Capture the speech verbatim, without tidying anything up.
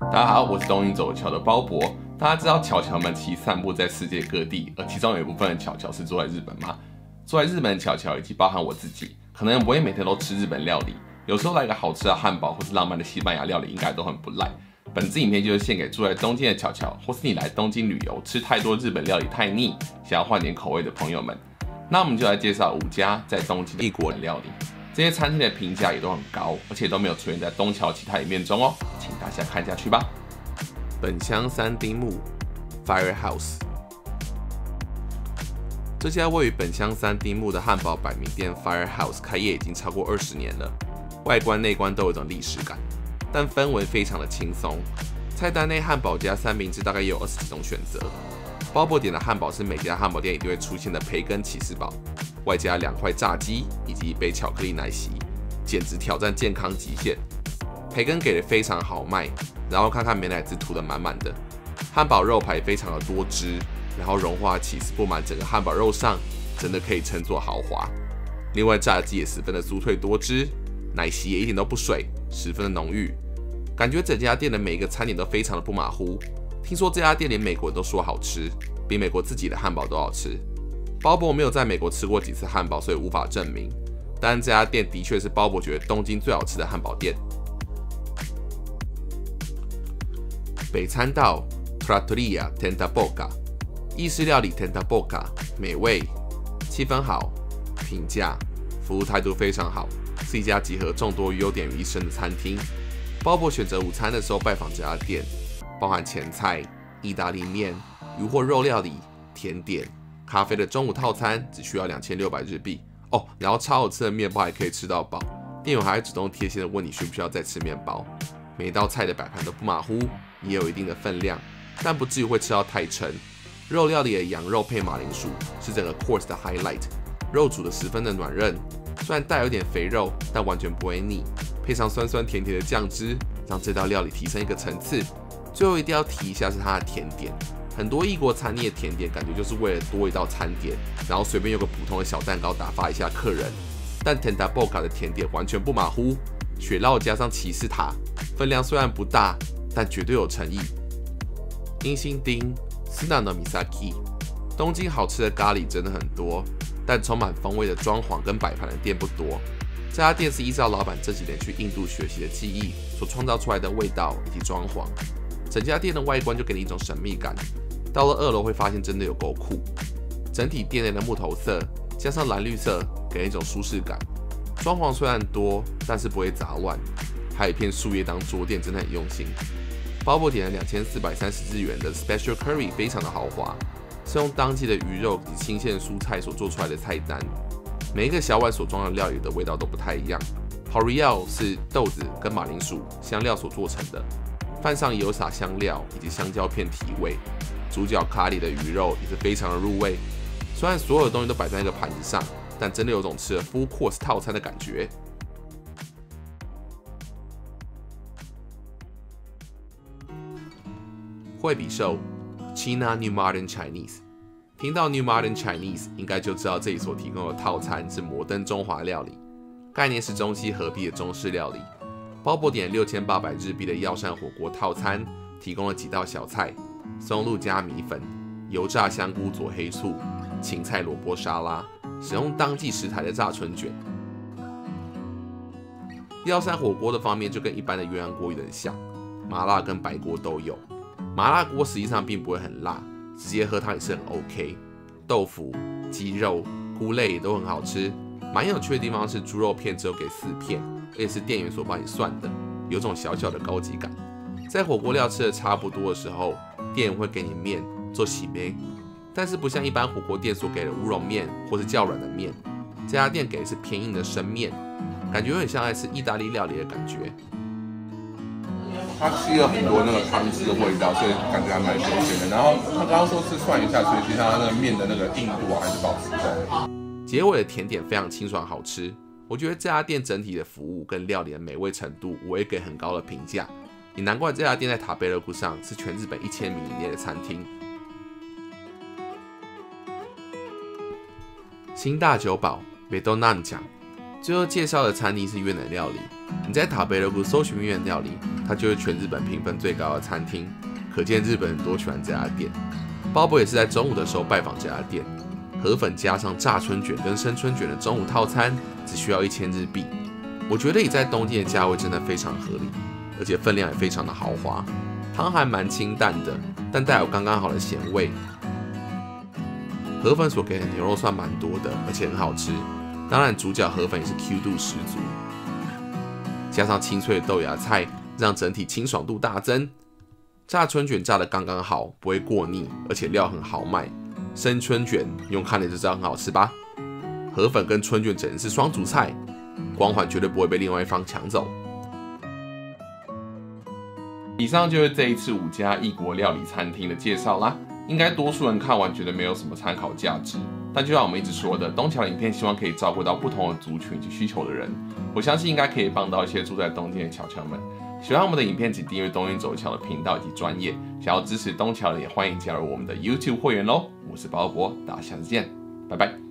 大家好，我是东瀛走桥的鲍勃。大家知道巧巧们其实散布在世界各地，而其中有一部分的巧巧是住在日本吗？住在日本的巧巧以及包含我自己，可能不会每天都吃日本料理，有时候来个好吃的汉堡或是浪漫的西班牙料理，应该都很不赖。本支影片就是献给住在东京的巧巧，或是你来东京旅游吃太多日本料理太腻，想要换点口味的朋友们。那我们就来介绍五家在东京的异国的料理。这些餐厅的评价也都很高，而且都没有出现在东桥其他影片中哦，请大家看下去吧。本乡三丁目 Firehouse， 这家位于本乡三丁目的汉堡百名店 Firehouse 开业已经超过二十年了，外观内观都有种历史感，但氛围非常的轻松。菜单内汉堡加三明治大概也有二十几种选择。鲍勃点的汉堡是每家汉堡店一定会出现的培根起司堡，外加两块炸鸡以及一杯巧克力奶昔，简直挑战健康极限。培根给的非常豪迈，然后看看美乃滋涂的满满的。汉堡肉排非常的多汁，然后融化起司布满整个汉堡肉上，真的可以称作豪华。另外炸鸡也十分的酥脆多汁，奶昔也一点都不水，十分的浓郁。感觉整家店的每一个餐点都非常的不马虎。听说这家店连美国人都说好吃，比美国自己的汉堡都好吃。鲍勃没有在美国吃过几次汉堡，所以无法证明。但这家店的确是鲍勃觉得东京最好吃的汉堡店。北参道 Trattoria Tentaboca， 意式料理 Tentaboca， 美味，气氛好，平价，服务态度非常好，是一家集合众多优点于一身的餐厅。鲍勃选择午餐的时候拜访这家店，包含前菜、意大利面、鱼或肉料理、甜点、咖啡的中午套餐只需要两千六百日币哦，然后超好吃的面包还可以吃到饱，店员还会主动贴心的问你需不需要再吃面包。每一道菜的摆盘都不马虎，也有一定的分量，但不至于会吃到太撑。肉料理的羊肉配马铃薯是整个 course 的 highlight， 肉煮的十分的软韧，虽然带有点肥肉，但完全不会腻，配上酸酸甜甜的酱汁，让这道料理提升一个层次。最后一定要提一下是它的甜点，很多异国餐厅的甜点感觉就是为了多一道餐点，然后随便用个普通的小蛋糕打发一下客人。但 Tentaboca 的甜点完全不马虎，雪酪加上骑士塔，分量虽然不大，但绝对有诚意。英心町 Tsuno Misaki， 东京好吃的咖喱真的很多，但充满风味的装潢跟摆盘的店不多。这家店是依照老板这几年去印度学习的技艺所创造出来的味道以及装潢。整家店的外观就给你一种神秘感，到了二楼会发现真的有够酷。整体店内的木头色加上蓝绿色，给人一种舒适感。装潢虽然多，但是不会杂乱，还有一片树叶当桌垫，真的很用心。鲍勃点了两千四百三十日元的 Special Curry， 非常的豪华，是用当季的鱼肉及新鲜蔬菜所做出来的菜单。每一个小碗所装的料理的味道都不太一样。Horial 是豆子跟马铃薯香料所做成的。饭上也有撒香料以及香蕉片提味，主角咖喱的鱼肉也是非常的入味。虽然所有的东西都摆在一个盘子上，但真的有种吃了 full course 套餐的感觉。惠比寿 China New Modern Chinese， 听到 New Modern Chinese 应该就知道这里所提供的套餐是摩登中华料理，概念是中西合璧的中式料理。鲍勃点六千八百日币的药膳火锅套餐，提供了几道小菜：松露加米粉、油炸香菇佐黑醋、芹菜萝卜沙拉，使用当季食材的炸春卷。药膳火锅的方面就跟一般的鸳鸯锅有点像，麻辣跟白锅都有。麻辣锅实际上并不会很辣，直接喝汤也是很 OK。豆腐、鸡肉、菇类也都很好吃。蛮有趣的地方是猪肉片只有给四片，而且是店员所帮你算的，有种小小的高级感。在火锅料吃的差不多的时候，店员会给你面做洗面，但是不像一般火锅店所给的乌龙面或是较软的面，这家店给的是偏硬的生面，感觉有点像在吃意大利料理的感觉。 它吸了很多那个汤汁的味道，所以感觉还蛮新鲜的。然后他刚刚说是涮一下，所以其实它那个面的那个硬度啊还是保持在。 结尾的甜点非常清爽好吃，我觉得这家店整体的服务跟料理的美味程度，我也给很高的评价。也难怪这家店在塔贝勒库上是全日本一千名以内的餐厅。新大久保 Midonanjang 最后介绍的餐厅是越南料理，你在塔贝罗谷搜寻越南料理，它就是全日本评分最高的餐厅，可见日本人多喜欢这家店。鲍勃也是在中午的时候拜访这家店，河粉加上炸春卷跟生春卷的中午套餐只需要一千日币，我觉得以在东京的价位真的非常合理，而且分量也非常的豪华，汤还蛮清淡的，但带有刚刚好的咸味。河粉所给的牛肉算蛮多的，而且很好吃，当然主角河粉也是 Q 度十足，加上清脆的豆芽菜，让整体清爽度大增。炸春卷炸得刚刚好，不会过腻，而且料很豪迈。生春卷用看的就知道很好吃吧？河粉跟春卷简直是双主菜，光环绝对不会被另外一方抢走。以上就是这一次五家异国料理餐厅的介绍啦。应该多数人看完觉得没有什么参考价值，但就像我们一直说的，东桥的影片希望可以照顾到不同的族群及需求的人，我相信应该可以帮到一些住在东京的侨侨们。喜欢我们的影片，请订阅东京走桥的频道以及专业。想要支持东桥的，也欢迎加入我们的 YouTube 会员喽。我是包伯，大家下次见，拜拜。